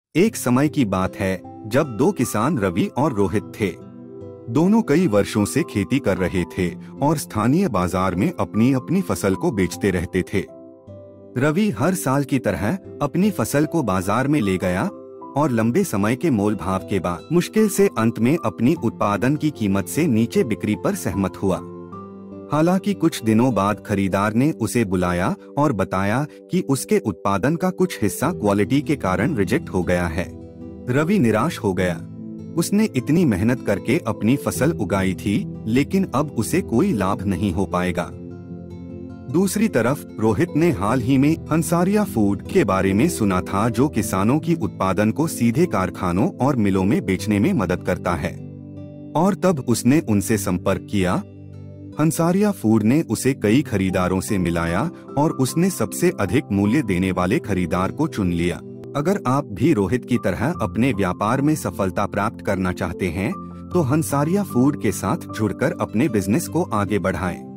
एक समय की बात है जब दो किसान रवि और रोहित थे। दोनों कई वर्षों से खेती कर रहे थे और स्थानीय बाजार में अपनी अपनी फसल को बेचते रहते थे। रवि हर साल की तरह अपनी फसल को बाजार में ले गया और लंबे समय के मोल भाव के बाद मुश्किल से अंत में अपनी उत्पादन की कीमत से नीचे बिक्री पर सहमत हुआ। हालांकि कुछ दिनों बाद खरीदार ने उसे बुलाया और बताया कि उसके उत्पादन का कुछ हिस्सा क्वालिटी के कारण रिजेक्ट हो गया है। रवि निराश हो गया। उसने इतनी मेहनत करके अपनी फसल उगाई थी, लेकिन अब उसे कोई लाभ नहीं हो पाएगा। दूसरी तरफ रोहित ने हाल ही में हंसारिया फूड के बारे में सुना था, जो किसानों की उत्पादन को सीधे कारखानों और मिलों में बेचने में मदद करता है, और तब उसने उनसे संपर्क किया। हंसारिया फूड ने उसे कई खरीदारों से मिलाया और उसने सबसे अधिक मूल्य देने वाले खरीदार को चुन लिया। अगर आप भी रोहित की तरह अपने व्यापार में सफलता प्राप्त करना चाहते हैं, तो हंसारिया फूड के साथ जुड़कर अपने बिजनेस को आगे बढ़ाएं।